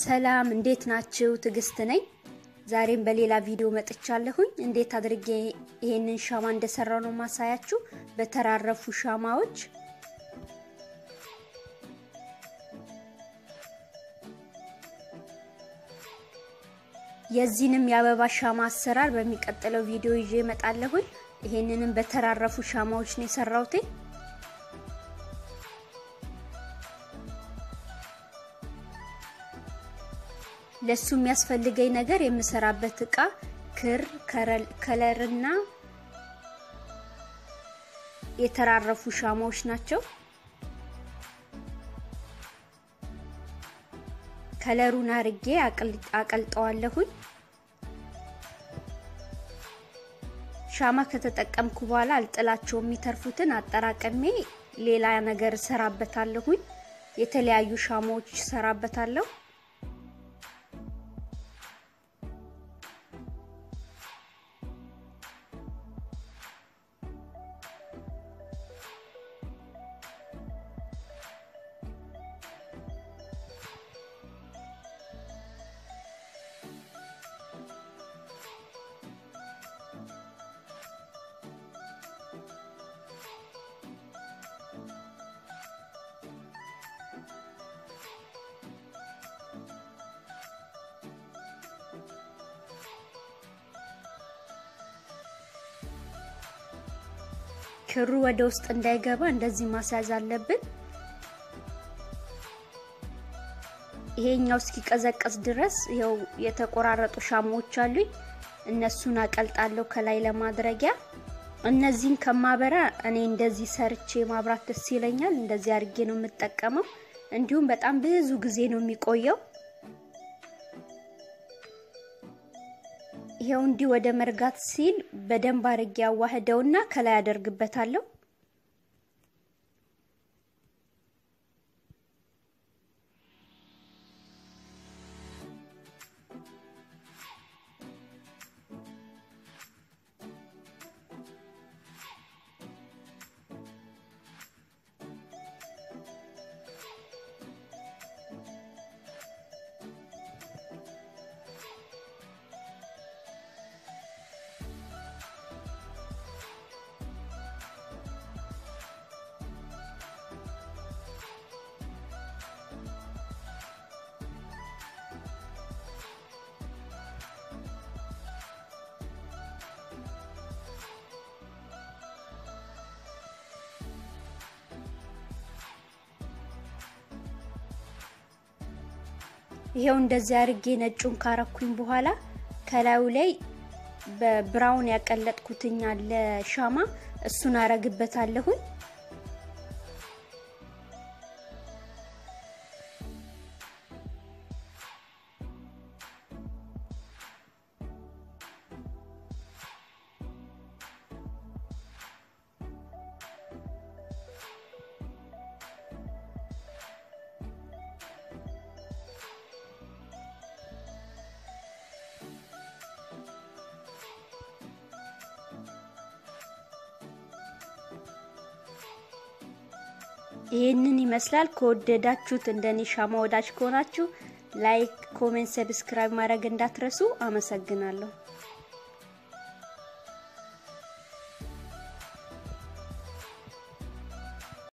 ሰላም እንዴት ናችሁ? ትግስት ነኝ። ዛሬም በሌላ ቪዲዮ መጥቻለሁኝ። እንዴት አድርጌ ይሄንን ሻማ እንደሰራው ነው ማሳያችሁ። በተራረፉ ሻማዎች የዚህንም የአበባ ሻማ አሰራር በሚቀጥለው ቪዲዮ ይዤ እመጣለሁኝ። ይሄንንም በተራረፉ ሻማዎች ነው የሰራሁት። ለሱ የሚያስፈልገኝ ነገር የምሰራበት እቃ ክር፣ ከለርና የተራረፉ ሻማዎች ናቸው። ከለሩን አርጌ አቀልጠዋለሁኝ። ሻማ ከተጠቀምኩ በኋላ አልጥላቸውም። የሚተርፉትን አጠራቀሜ ሌላ ነገር ሰራበታለሁኝ። የተለያዩ ሻማዎች ሰራበታለሁ። ክሩ ወደ ውስጥ እንዳይገባ እንደዚህ ማሳዝ አለብን። ይሄኛው እስኪቀዘቀዝ ድረስ ይሄው የተቆራረጡ ሻማዎች አሉኝ። እነሱን አቀልጣለሁ ከላይ ለማድረጊያ። እነዚህን ከማበራ እኔ እንደዚህ ሰርቼ ማብራት ደስ ይለኛል። እንደዚህ አድርጌ ነው የምጠቀመው። እንዲሁም በጣም ብዙ ጊዜ ነው የሚቆየው። ይሄው እንዲህ ወደ መርጋት ሲል በደንብ አድርጌ አዋህደውና ከላይ አደርግበታለሁ። ይሄው እንደዚህ አርጌ ነጩን ካረኩኝ በኋላ ከላዩ ላይ በብራውን ያቀለጥኩትኛ ለሻማ እሱን አረግበታለሁ። ይሄንን ይመስላል። ከወደዳችሁት እንደኔ ሻማ ወዳጅ ከሆናችሁ ላይክ፣ ኮሜንት፣ ሰብስክራይብ ማድረግ እንዳትረሱ። አመሰግናለሁ።